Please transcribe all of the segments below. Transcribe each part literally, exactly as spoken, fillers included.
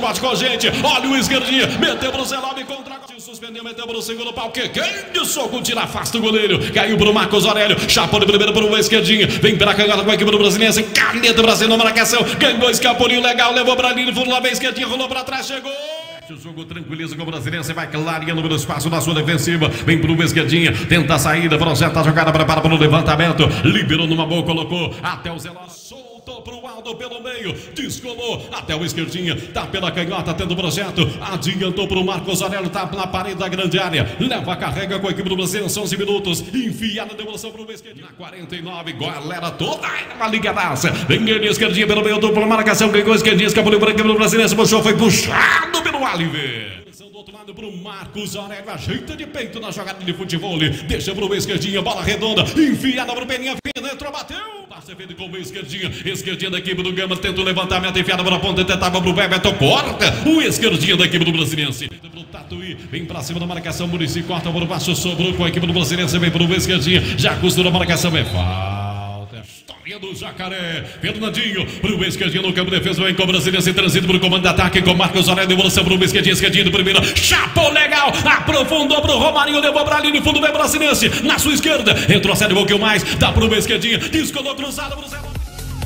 esporte com a gente. Olha o esquerdinha, meteu pro Zé Love contra. Suspendeu, meteu pro segundo pau. Que grande soco, tira, afasta o goleiro. Caiu pro Marcos Aurélio. Chapou de primeiro pro esquerdinha. Vem pela canhota com a equipe do Brasiliense. Caneta Brasil na marcação. Ganhou, escapulinho legal. Levou pra linha, fundo lá bem esquerdinha. Rolou pra trás, chegou. O jogo tranquiliza com o Brasiliense, vai clareando pelo espaço da sua defensiva, vem pro esquerdinha, tenta a saída, projeta a jogada, prepara para o levantamento, liberou numa boa, colocou até o Zé Love, soltou pro Aldo pelo meio, descolou até o esquerdinha, tá pela canhota, tendo o projeto, adiantou pro Marcos Aurélio, tá na parede da grande área, leva, carrega com a equipe do Brasiliense, onze minutos, enfiada a devolução pro esquerdinha, na quarenta e nove, galera toda na ligadaça, vem ele esquerdinha pelo meio, dupla marcação, ganhou a esquerdinha, escapuliu para a equipe do Brasiliense, puxou, foi puxado pelo Oliver. Do outro lado pro Marcos Aurélio, ajeita de peito na jogada de futebol, deixa pro esquerdinha, bola redonda, enfiada pro Peninha, entrou, bateu, passe feito com o esquerdinha, esquerdinha da equipe do Gama, tenta o levantamento, enfiada pra ponta, tentava pro Bebeto, corta o esquerdinha da equipe do Brasiliense, pro Tatuí, vem pra cima da marcação, Muricy corta por baixo, sobrou com a equipe do Brasiliense, vem pro esquerdinha, já costurou a marcação, é falta. História do Jacaré, Fernandinho pro esquerdinho no campo de defesa, vem com o Brasiliense, transito pro comando de ataque com Marcos Aurélio, devolução pro esquerdinho, esquerdinho do primeiro, chapou legal, aprofundou pro Romarinho, levou pra linha, fundo do Brasiliense, na sua esquerda, retrocede um pouquinho mais, dá pro esquerdinho, descolou cruzado pro Zé Love.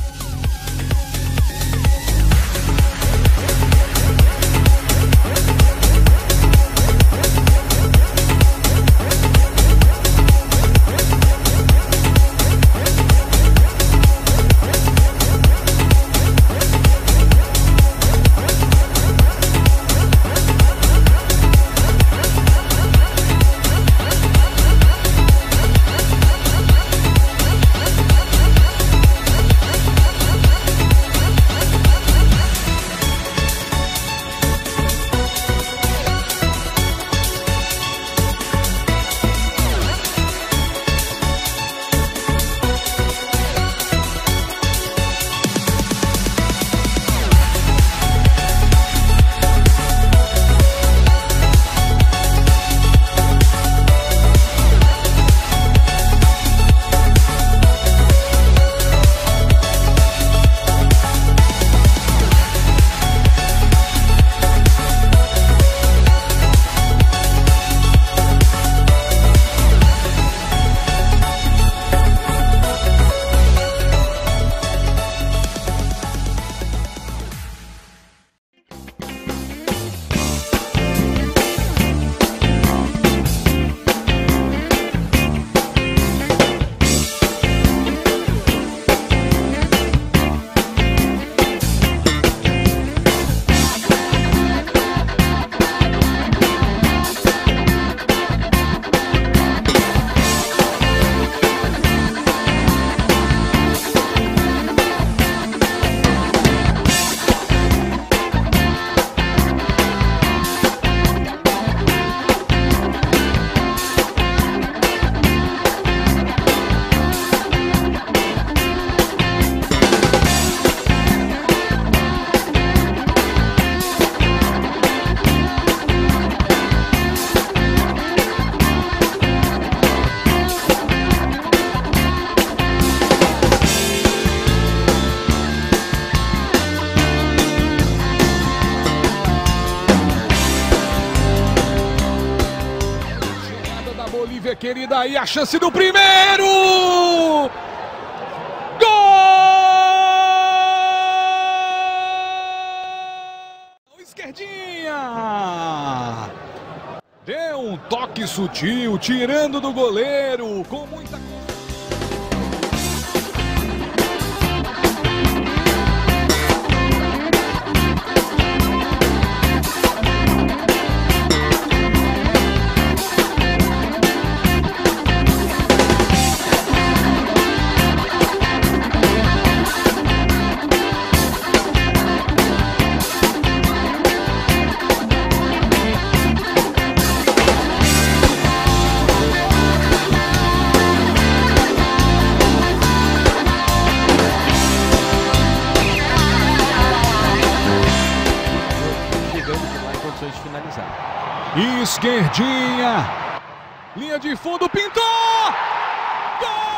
Bolívia, querida, aí a chance do primeiro! Gol! Esquerdinha! Deu um toque sutil, tirando do goleiro, com muita... De finalizar. Esquerdinha, linha de fundo, pintou! Gol!